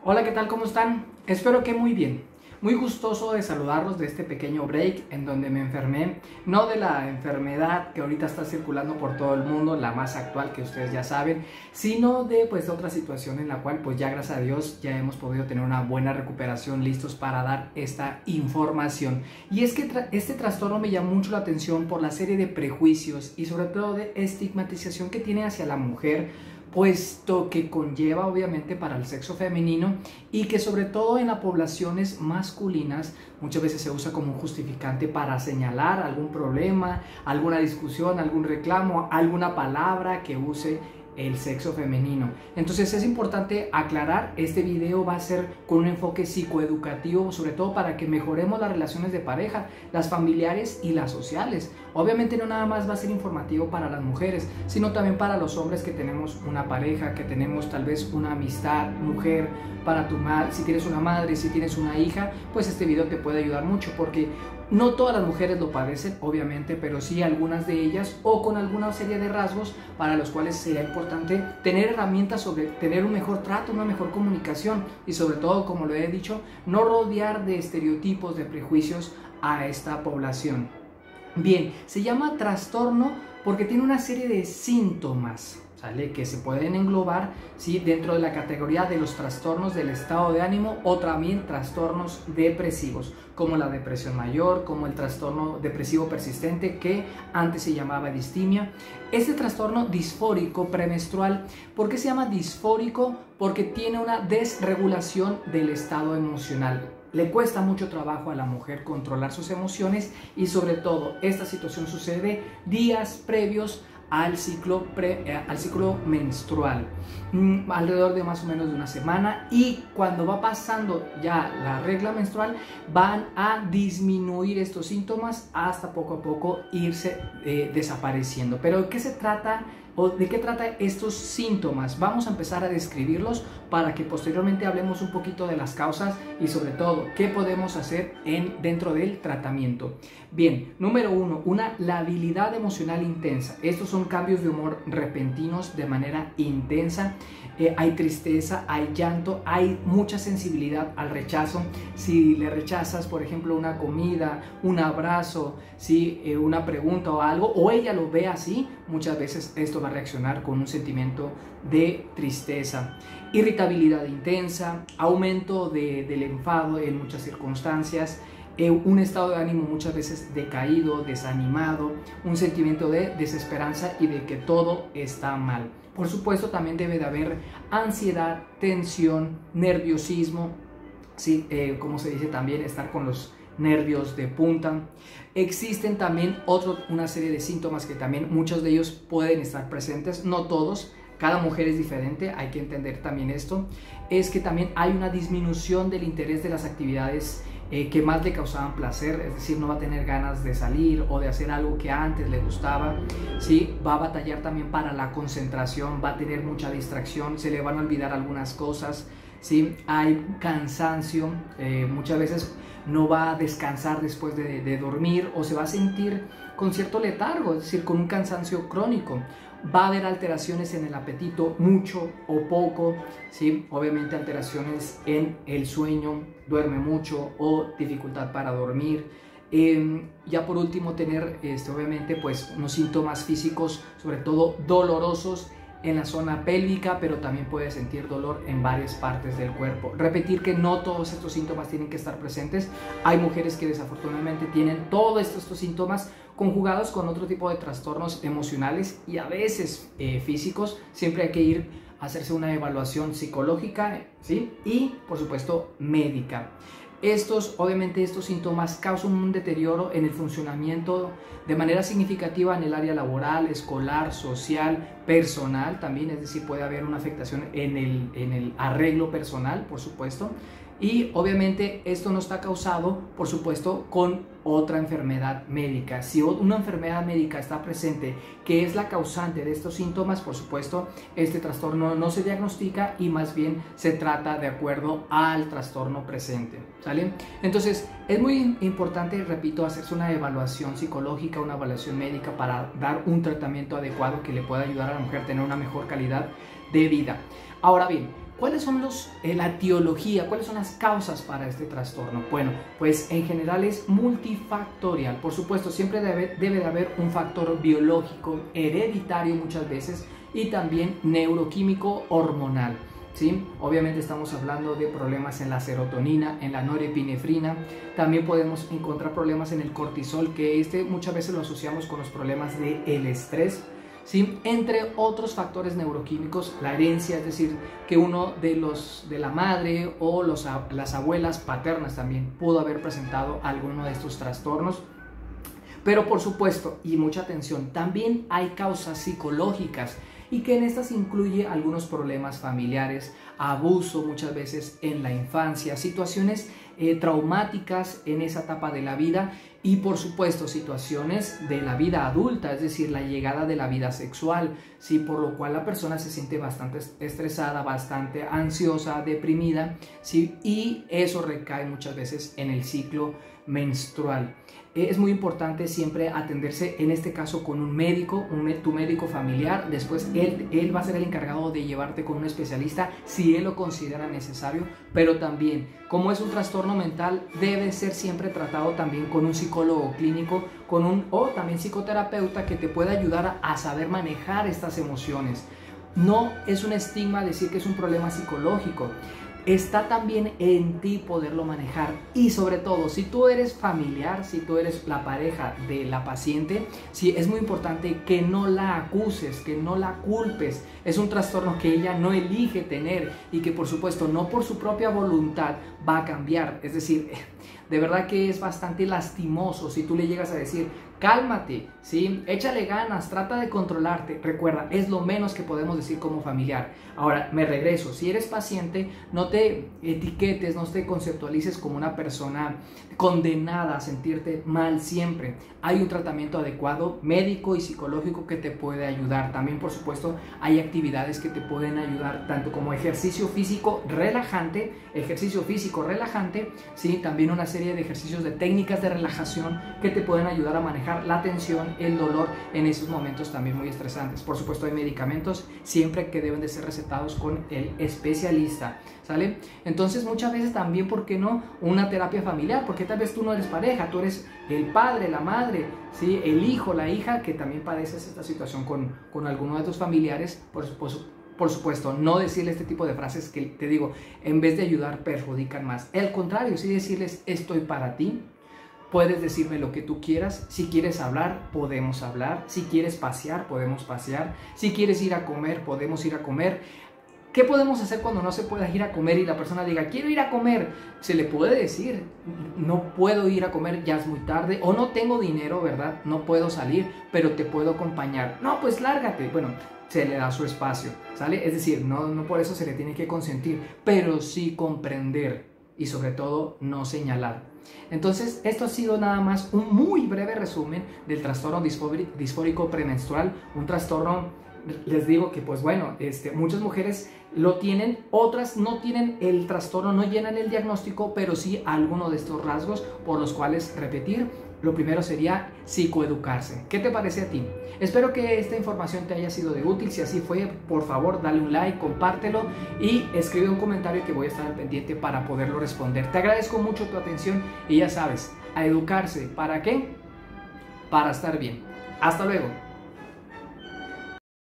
Hola, ¿qué tal? ¿Cómo están? Espero que muy bien. Muy gustoso de saludarlos de este pequeño break en donde me enfermé, no de la enfermedad que ahorita está circulando por todo el mundo, la más actual que ustedes ya saben, sino de otra situación en la cual ya gracias a Dios ya hemos podido tener una buena recuperación, listos para dar esta información. Y es que este trastorno me llamó mucho la atención por la serie de prejuicios y sobre todo de estigmatización que tiene hacia la mujer, puesto que conlleva obviamente para el sexo femenino y que sobre todo en las poblaciones masculinas muchas veces se usa como un justificante para señalar algún problema, alguna discusión, algún reclamo, alguna palabra que use el sexo femenino. Entonces es importante aclarar, este video va a ser con un enfoque psicoeducativo, sobre todo para que mejoremos las relaciones de pareja, las familiares y las sociales. Obviamente no nada más va a ser informativo para las mujeres, sino también para los hombres que tenemos una pareja, que tenemos tal vez una amistad, mujer, para tu madre, si tienes una madre, si tienes una hija, pues este video te puede ayudar mucho, porque no todas las mujeres lo padecen, obviamente, pero sí algunas de ellas o con alguna serie de rasgos para los cuales sería importante tener herramientas sobre tener un mejor trato, una mejor comunicación y sobre todo, como lo he dicho, no rodear de estereotipos, de prejuicios a esta población. Bien, se llama trastorno porque tiene una serie de síntomas, ¿sale?, que se pueden englobar, ¿sí?, dentro de la categoría de los trastornos del estado de ánimo o también trastornos depresivos, como la depresión mayor, como el trastorno depresivo persistente que antes se llamaba distimia. Este trastorno disfórico premenstrual, ¿por qué se llama disfórico? Porque tiene una desregulación del estado emocional. Le cuesta mucho trabajo a la mujer controlar sus emociones y sobre todo esta situación sucede días previos al ciclo menstrual, alrededor de más o menos de una semana, y cuando va pasando ya la regla menstrual van a disminuir estos síntomas hasta poco a poco irse desapareciendo. Pero ¿de qué se trata? ¿O de qué trata estos síntomas? Vamos a empezar a describirlos para que posteriormente hablemos un poquito de las causas y sobre todo qué podemos hacer dentro del tratamiento. Bien, número 1, una labilidad emocional intensa. Estos son cambios de humor repentinos de manera intensa. Hay tristeza, hay llanto, hay mucha sensibilidad al rechazo. Si le rechazas, por ejemplo, una comida, un abrazo, ¿sí?, una pregunta o algo, o ella lo ve así, muchas veces esto va a reaccionar con un sentimiento de tristeza. Irritabilidad intensa, aumento del enfado en muchas circunstancias, un estado de ánimo muchas veces decaído, desanimado, un sentimiento de desesperanza y de que todo está mal. Por supuesto, también debe de haber ansiedad, tensión, nerviosismo, ¿sí? Como se dice también, estar con los nervios de punta. Existen también una serie de síntomas que también muchos de ellos pueden estar presentes, no todos. Cada mujer es diferente, hay que entender también esto. Es que también hay una disminución del interés de las actividades que más le causaban placer, es decir, no va a tener ganas de salir o de hacer algo que antes le gustaba, ¿sí? Va a batallar también para la concentración, va a tener mucha distracción, se le van a olvidar algunas cosas, ¿sí? Hay cansancio, muchas veces no va a descansar después de dormir o se va a sentir con cierto letargo, es decir, con un cansancio crónico. Va a haber alteraciones en el apetito, mucho o poco, ¿sí? Obviamente alteraciones en el sueño, duerme mucho o dificultad para dormir. Ya por último tener obviamente unos síntomas físicos, sobre todo dolorosos en la zona pélvica, pero también puede sentir dolor en varias partes del cuerpo. Repetir que no todos estos síntomas tienen que estar presentes. Hay mujeres que desafortunadamente tienen todos estos síntomas conjugados con otro tipo de trastornos emocionales y a veces físicos. Siempre hay que ir a hacerse una evaluación psicológica, ¿sí?, y por supuesto médica. Obviamente estos síntomas causan un deterioro en el funcionamiento de manera significativa en el área laboral, escolar, social, personal también, es decir, puede haber una afectación en el arreglo personal, por supuesto. Y obviamente esto no está causado, por supuesto, con otra enfermedad médica. Si una enfermedad médica está presente que es la causante de estos síntomas, por supuesto, este trastorno no se diagnostica y más bien se trata de acuerdo al trastorno presente, ¿sale? Entonces, es muy importante, repito, hacerse una evaluación psicológica, una evaluación médica para dar un tratamiento adecuado que le pueda ayudar a la mujer a tener una mejor calidad de vida. Ahora bien, ¿Cuáles son la etiología? ¿Cuáles son las causas para este trastorno? Bueno, pues en general es multifactorial. Por supuesto, siempre debe de haber un factor biológico, hereditario muchas veces, y también neuroquímico hormonal. ¿Sí? Obviamente estamos hablando de problemas en la serotonina, en la norepinefrina. También podemos encontrar problemas en el cortisol, que muchas veces lo asociamos con los problemas del estrés. ¿Sí? Entre otros factores neuroquímicos, la herencia, es decir, que uno de la madre o las abuelas paternas también pudo haber presentado alguno de estos trastornos. Pero por supuesto, y mucha atención, también hay causas psicológicas, y que en estas incluye algunos problemas familiares, abuso muchas veces en la infancia, situaciones traumáticas en esa etapa de la vida, y por supuesto situaciones de la vida adulta, es decir, la llegada de la vida sexual, ¿sí? Por lo cual la persona se siente bastante estresada, bastante ansiosa, deprimida, ¿sí? Y eso recae muchas veces en el ciclo menstrual. Es muy importante siempre atenderse, en este caso con un médico, tu médico familiar. Después él va a ser el encargado de llevarte con un especialista si él lo considera necesario, pero también, como es un trastorno mental, debe ser siempre tratado también con un psicólogo clínico, o también psicoterapeuta, que te pueda ayudar a saber manejar estas emociones. No es un estigma decir que es un problema psicológico. Está también en ti poderlo manejar, y sobre todo si tú eres familiar, si tú eres la pareja de la paciente, sí, es muy importante que no la acuses, que no la culpes. Es un trastorno que ella no elige tener, y que por supuesto no por su propia voluntad va a cambiar. Es decir, de verdad que es bastante lastimoso si tú le llegas a decir: cálmate, ¿sí? Échale ganas, trata de controlarte. Recuerda, es lo menos que podemos decir como familiar. Ahora, me regreso. Si eres paciente, no te etiquetes, no te conceptualices como una persona condenada a sentirte mal siempre. Hay un tratamiento adecuado, médico y psicológico, que te puede ayudar. También, por supuesto, hay actividades que te pueden ayudar, tanto como ejercicio físico relajante, ¿sí? También una serie de ejercicios, de técnicas de relajación que te pueden ayudar a manejar la tensión, el dolor en esos momentos también muy estresantes. Por supuesto, hay medicamentos siempre que deben de ser recetados con el especialista, ¿sale? Entonces, muchas veces también, ¿por qué no una terapia familiar? Porque tal vez tú no eres pareja, tú eres el padre, la madre, ¿sí? El hijo, la hija, que también padeces esta situación con alguno de tus familiares. Por supuesto, no decirle este tipo de frases que te digo, en vez de ayudar, perjudican más. Al contrario, sí decirles: estoy para ti. Puedes decirme lo que tú quieras. Si quieres hablar, podemos hablar. Si quieres pasear, podemos pasear. Si quieres ir a comer, podemos ir a comer. ¿Qué podemos hacer cuando no se pueda ir a comer y la persona diga: quiero ir a comer? Se le puede decir: no puedo ir a comer, ya es muy tarde, o no tengo dinero, ¿verdad? No puedo salir, pero te puedo acompañar. No, pues lárgate. Bueno, se le da su espacio, ¿sale? Es decir, no por eso se le tiene que consentir, pero sí comprender, y sobre todo no señalar. Entonces, esto ha sido nada más un muy breve resumen del trastorno disfórico premenstrual, un trastorno, les digo que pues bueno, muchas mujeres lo tienen, otras no tienen el trastorno, no llenan el diagnóstico, pero sí alguno de estos rasgos, por los cuales, repetir, lo primero sería psicoeducarse. ¿Qué te parece a ti? Espero que esta información te haya sido de útil. Si así fue, por favor, dale un like, compártelo y escribe un comentario, que voy a estar al pendiente para poderlo responder. Te agradezco mucho tu atención, y ya sabes, a educarse. ¿Para qué? Para estar bien. Hasta luego.